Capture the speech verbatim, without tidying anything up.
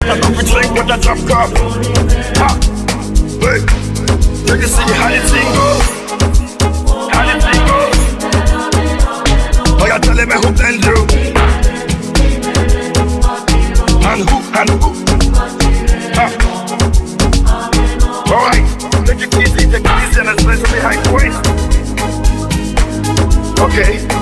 a coffee drink with a drop cup. Ha! Wait, take a see how the thing goes. How the thing goes. Oh, you're telling me who tell you? And who, and who? Ha! Alright, take it easy, take it easy and let's play some behind the waist. Okay.